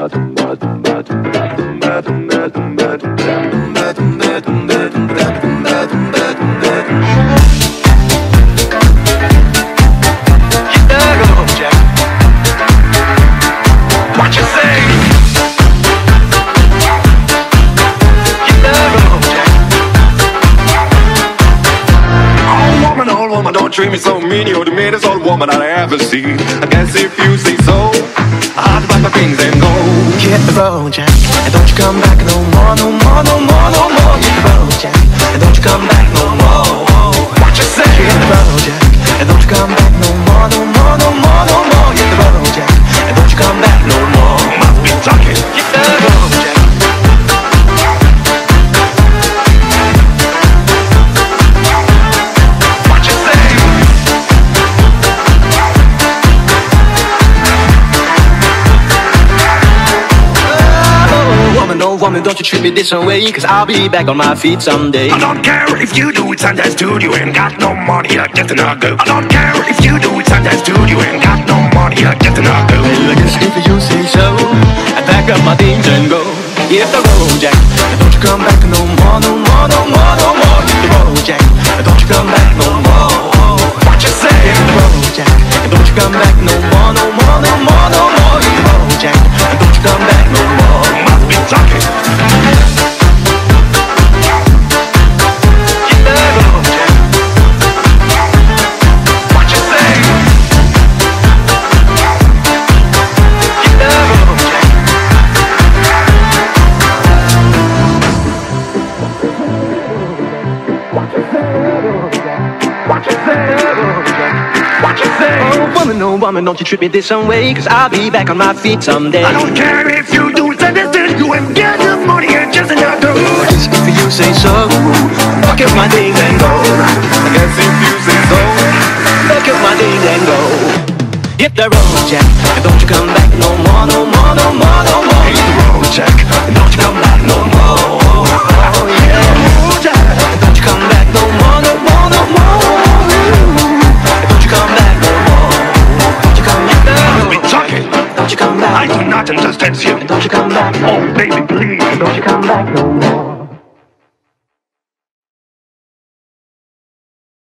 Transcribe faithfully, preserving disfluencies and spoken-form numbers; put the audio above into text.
Don't treat me so mean, you're the meanest old woman I ever seen. I guess if you say so, I'll pack my things and go. Hit the road, Jack, and don't you come back no more, no more, no more, no more. Hit the road, Jack, and don't you come back no more. What you say? Hit the road, Jack, and don't you come back no more, no more, no more, no more. Hit the road, Jack, and don't you come back no more. Must be talking. Hit the road, Jack. No woman, don't you treat me this way, cause I'll be back on my feet someday. I don't care if you do it Sunday studio ain't got no money, I just not go. I don't care if you do it Sunday studio ain't got no money, I just not go. Well, I guess if you say so, I pack up my things and go. Hit the road, Jack, and don't you come back no more, no more, no more, no more. Hit the road, Jack, and don't you come back no more. What you say? Hit the road, Jack, and don't you come back no more, no more, no more, no more. Hit the road, Jack, and don't you come back no more. Must be talking. No woman, don't you treat me this way, cause I'll be back on my feet someday. I don't care if you do it, understand. You ain't got the money, and just enough to just if you say so, pack up my things and go. I guess if you say so, pack up my things and go. Hit the road, Jack, and don't you come back no more, no more, no more, no more. Hit the road, Jack, and don't you come back no more. Oh yeah, Jack, and don't you come back no more, no more, no more. And don't you come back no more. Don't you come back no more. Talking. Don't you come back. I do not understand you. And don't you come back. Oh baby, please. And don't you come back no more.